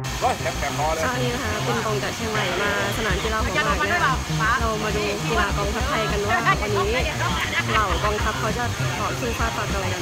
แถมคอเลยนี่นะคะเป็นกองจากเชียงใหม่มาสนามกีฬาหัวหมากเนี่ยเรามาดูกีฬากองทัพไทยกันว่าวันนี้เหล่ากองทัพเขาจะต่อสู้ฟาดฟันอะไรกัน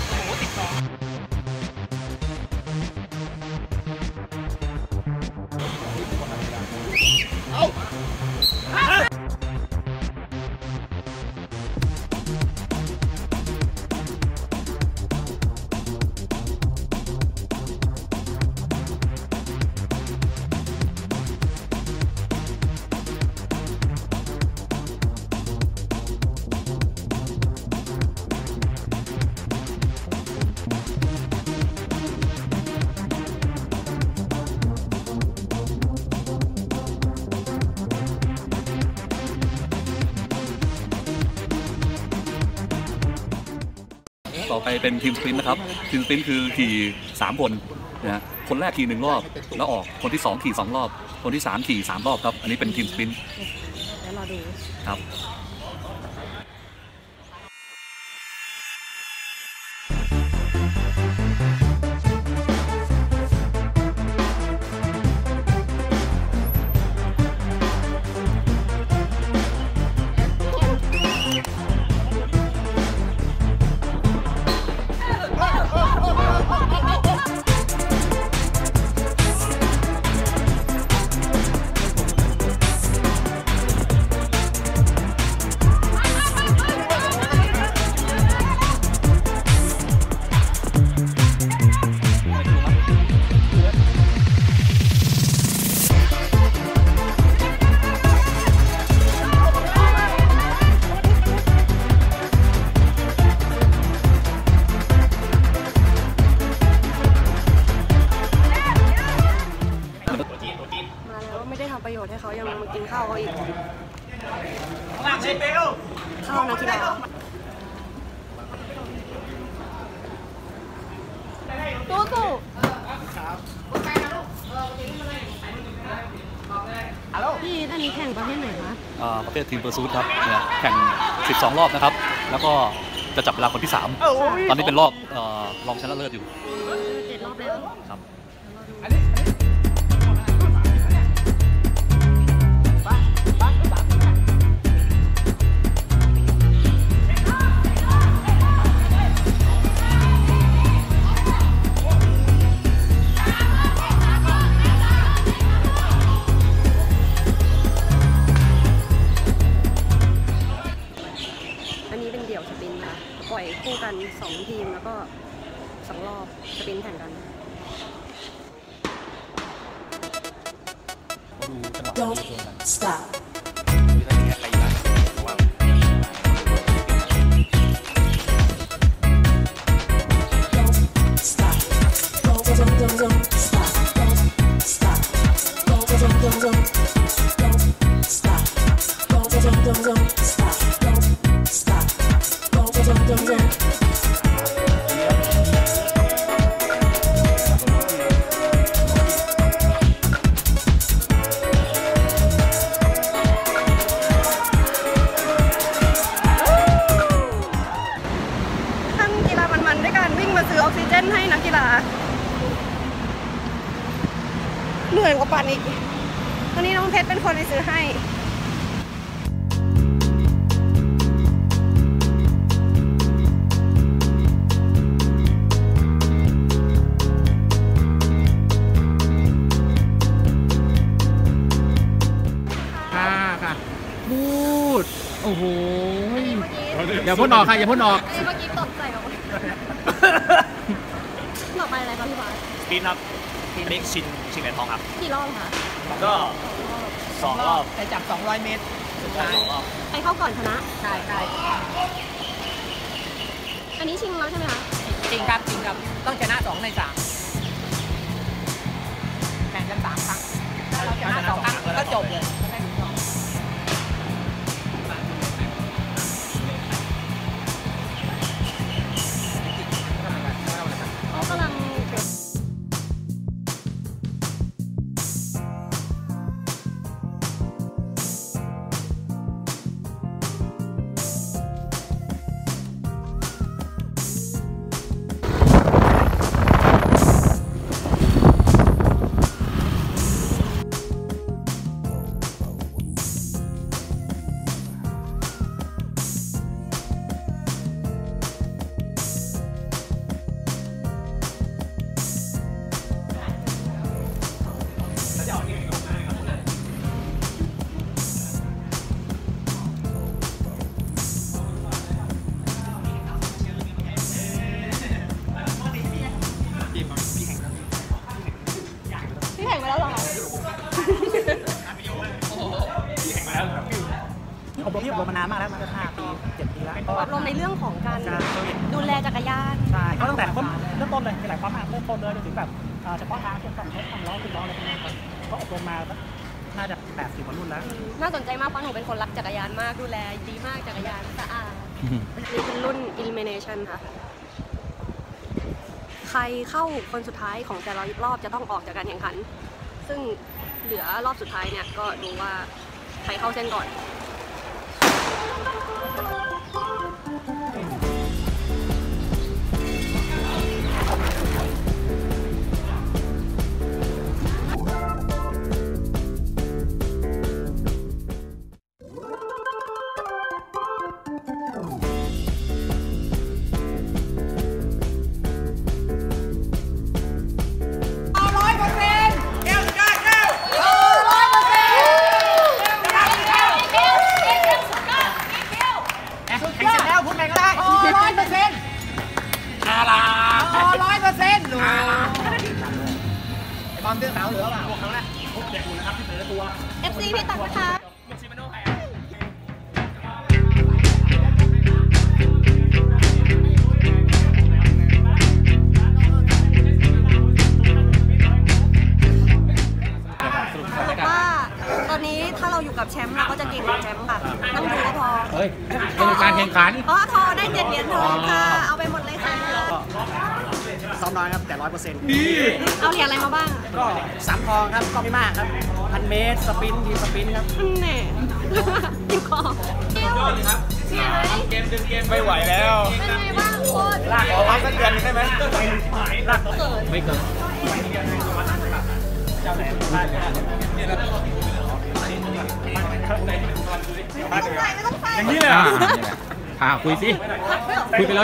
ต่อไปเป็นทีมสปรินต์นะครับทีมสปรินต์คือขี่3คนนะคนแรกขี่1รอบแล้วออกคนที่2ขี่2รอบคนที่3ขี่3รอบครับอันนี้เป็นทีมสปรินต์แล้วรอดูครับประโยชน์ให้เขายังมากินข้าวเขาอีกข้าวนักกีฬาสู้พี่อันนี้แข่งประเภทไหนคะประเภททีมเปอร์ซูทครับแข่ง12รอบนะครับแล้วก็จะจับเวลาคนที่3ตอนนี้เป็นรอบรองชนะเลิศอยู่ 7 รอบแล้วครับปล่อยคู่กัน2 ทีมแล้วก็2 รอบสปรินต์แข่งกัน Don't stop ซื้อออกซิเจนให้นักกีฬาเหนื่อยกว่าปั่นอีกวันนี้น้องเพชรเป็นคนไปซื้อให้ค่ะบูดโอ้โหอย่าพ่นออกค่ะอย่าพ่นออกเมื่อกี้ตดใส่กับต่อไปอะไรคะพี่บาสสปีดครับทีเล็กชิงเหรียญทองครับกี่รอบคะก็2 รอบแต่จับ200 เมตรสุดท้ายใครเข้าก่อนชนะใช่อันนี้ชิงแล้วใช่ไหมคะจริงครับต้องชนะ2 ใน 3แข่งกัน3 ครั้งถ้าเราชนะ2 ครั้งก็จบเลยกำลังอบรมที่อบรมมานานมากแล้วมันก็5 ปี 7 ปีแล้วเพราะอบรมในเรื่องของการการเซอร์วิสดูแลจักรยานใช่ก็ตั้งแต่เริ่มต้นเลยมีหลายความเริ่มต้นเลยจนถึงแบบเฉพาะทางเช่นต้องใช้ทำล้อขึ้นล้ออะไรพวกนี้ก็อบรมมาน่าจะ80 กว่ารุ่นแล้วน่าสนใจมากเพราะหนูเป็นคนรักจักรยานมากดูแลดีมากจักรยานสะอาดนี่เป็นรุ่น Elimination ค่ะ ใครเข้าคนสุดท้ายของแต่ละรอบจะต้องออกจากการแข่งขัน ซึ่งเหลือรอบสุดท้ายเนี่ยก็ดูว่าใครเข้าเส้นก่อน FC พี่ตักนะคะ ว่าตอนนี้ถ้าเราอยู่กับแชมป์เราก็จะเก่งกว่าแชมป์ค่ะต้องดูก็พอเฮ้ยเป็นการแข่งขันเพราะทอได้7 เหรียญทองค่ะ เอาไปหมดเลยค่ะซ้อมน้อยครับแต่100% เอาเหรียญอะไรมาบ้างก็3 ทองครับก็ไม่มากครับ1,000 เมตรสปรินต์ทีสปรินต์ครับแน่อยู่คอเที่ยวเที่ยวไหมไม่ไหวแล้วเป็นไงบ้างโค้ชลากออกมาสักเดือนได้ไหมลากเกิดไม่เกินไม่ต้องใส่อย่างนี้เลยคุยสิ คุยไปเลย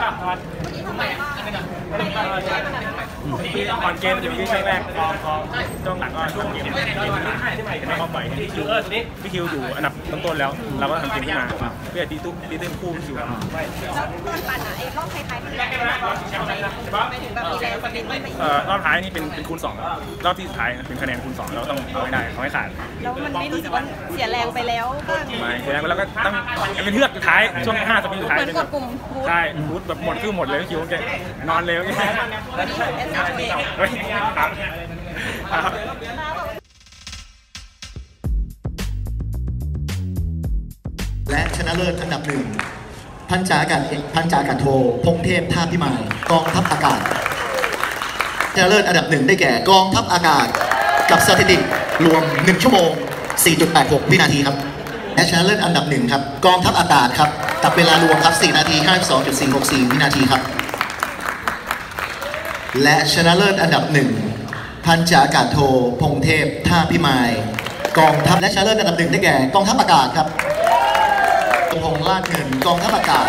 ก่อนเกมจะมีช่วงแรกช่วงหลังก็ช่วงเกมไม่เข้าไปพี่คิวอยู่อันดับต้นๆแล้วเราก็ทำเกมขึ้นมาเพื่อตีตื้นคู่พี่คิวแล้วตอนปั่นอะไอ้รอบท้ายๆที่ไปถึงแบบมีแรงสปรินต์ไม่ไปอีกรอบท้ายนี่เป็นคูณ2รอบที่สุดท้ายเป็นคะแนนคูณ2เราต้องเอาให้ได้เขาให้ขาดแล้วมันไม่รู้สึกว่าเสียแรงไปแล้วบ้างไม่เสียแรงแล้วก็ต้องเป็นเลือกสุดท้ายช่วง5 สปรินต์สุดท้ายเหมือนกดปุ่มบูทใช่บูทแบบหมดคือหมดเลยพี่คิวแกนอนเลยวันนี้เอสเอเฮ้ยครับและชนะเลิศอันดับหนึ่งพันจ่าอากาศโทพงเทพท่าพิมายกองทัพอากาศชนะเลิศอันดับหนึ่งได้แก่กองทัพอากาศกับสถิติรวม1 ชั่วโมง 4.86 วินาทีครับและชนะเลิศอันดับหนึ่งครับกองทัพอากาศครับกับเวลารวมครับ4 นาที 52.464 วินาทีครับและชนะเลิศอันดับหนึ่งพันจ่าอากาศโทพงเทพท่าพิมายกองทัพและชนะเลิศอันดับหนึ่งได้แก่กองทัพอากาศครับพงษ์ลาดเงินกองทัพอากาศ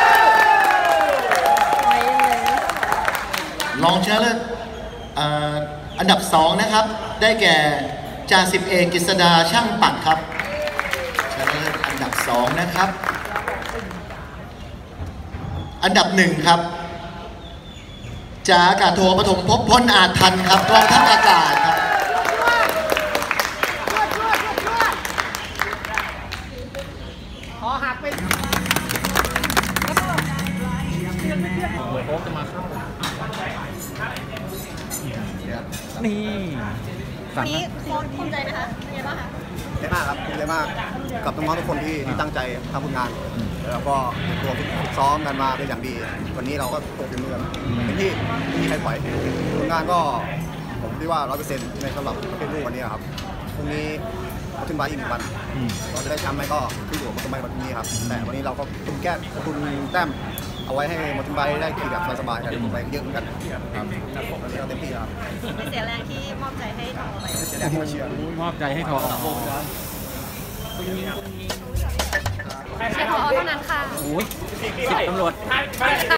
รองชนะเลิศอันดับ2นะครับได้แก่จ่าสิบเอกกฤษดาช่างปักครับชนะเลิศอันดับ2นะครับอันดับ1ครับจ่าอากาศโทปฐมภพพลอาจทันครับกองทัพอากาศครับโค้ชจะมาเข้า นี่วันนี้โค้ชภูมิใจไหมคะเป็นไงบ้างคะได้มากครับภูมิใจมากกับน้องๆทุกคนที่ตั้งใจทำผลงานแล้วก็ตัวฝึกซ้อมกันมาเป็นอย่างดีวันนี้เราก็ตกเป็นมือเป็นที่ไม่มีใครปล่อยผลงานก็ผมคิดว่า 100% ในสำหรับประเภทลูกวันนี้ครับพรุ่งนี้เราขึ้นมาอีก1 วันเราจะได้แชมป์ไหมก็ขึ้นอยู่กับมาตุนไบวันนี้ครับแต่วันนี้เราก็ตุนแต้มเอาไว้ให้มาตุนไบได้ขี่แบบสบายๆกันไปเยอะเหมือนกันครับวันนี้เราเต็มที่ครับไม่เสียแรงที่มอบใจให้ทอไปเสียแรงที่มาเชียร์มอบใจให้ทอเชียร์ทอเท่านั้นค่ะโอ้ย10 ตำรวจ